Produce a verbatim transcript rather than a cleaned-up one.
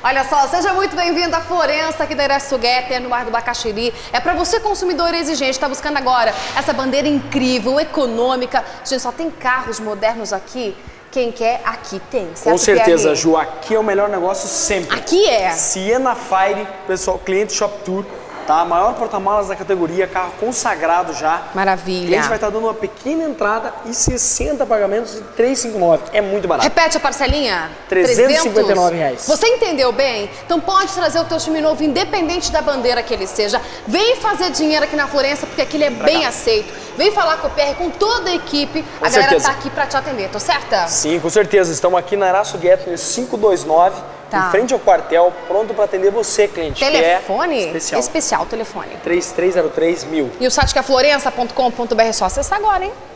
Olha só, seja muito bem-vindo à Florença, aqui da Iraçuguete, no bairro do Bacaxiri. É para você, consumidor exigente, está buscando agora essa bandeira incrível, econômica. Gente, só tem carros modernos aqui. Quem quer, aqui tem, certo? Com certeza, Pierre? Ju, aqui é o melhor negócio sempre. Aqui é. Siena Fire, pessoal, cliente Shop Tour, tá? Maior porta-malas da categoria, carro consagrado já. Maravilha. O cliente vai estar dando uma pequena entrada e sessenta pagamentos de trezentos e cinquenta e nove. É muito barato. Repete a parcelinha. trezentos e cinquenta e nove reais. Você entendeu bem? Então pode trazer o teu time novo, independente da bandeira que ele seja. Vem fazer dinheiro aqui na Florença, porque aqui ele é Pra bem cá. aceito. Vem falar com o Pierre, com toda a equipe. Com a galera certeza. tá aqui pra te atender, tô certa? Sim, com certeza. Estamos aqui na Iraçuguete, quinhentos e vinte e nove, Tá. em frente ao quartel, pronto para atender você, cliente. Telefone? Que é especial. Especial, telefone. três três zero três mil. E o site que é florença ponto com ponto br, é só acessar agora, hein?